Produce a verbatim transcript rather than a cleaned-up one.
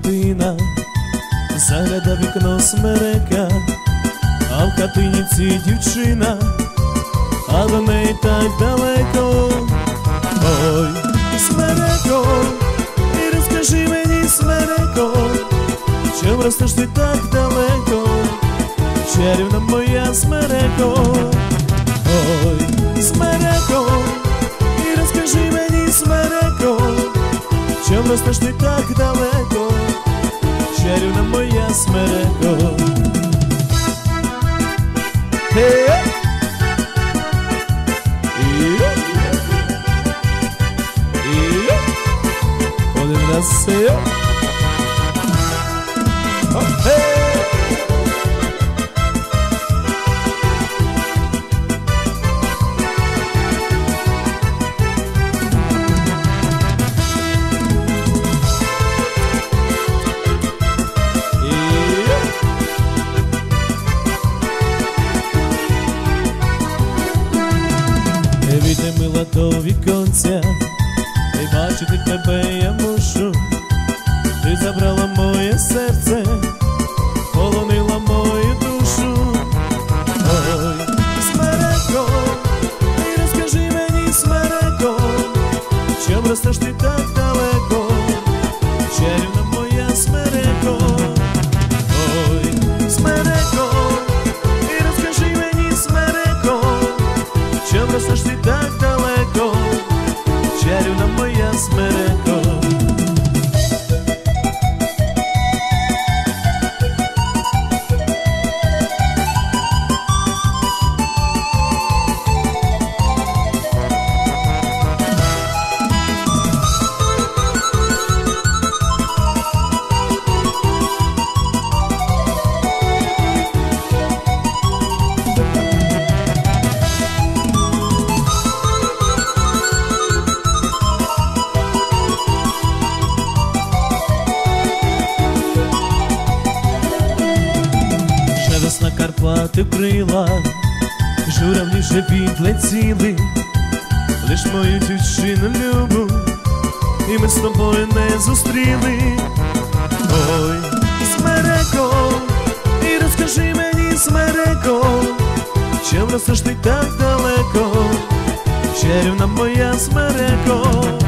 дитина загляда вікно смерека, а в хатиніці дівчина, а до неї так далеко. Ой, смереко, і розкажи мені, смереко, чим ростеш ти так далеко, чарівна моя смереко. Ой, смереко, і розкажи мені, смереко, чим ростеш ти так далеко, чарівна моя смереко. Hey! Один раз все. Війти мила до віконця, і бачити тебе я мушу. Ти забрала моє серце, полонила мою душу. Ой, смереко, і розкажи мені, смереко, чим ростеш ти так далеко, чарівна моя смереко. Ой, смереко, і розкажи мені, смереко, чим ростеш ти так далеко, чарівна моя смереко. На Карпати крила, журавлі вже відлетіли, лиш мою дівчину любу, і ми з тобою не зустріли. Ой, смереко, і розкажи мені, смереко, чим ростеш ти так далеко, чарівна моя смереко.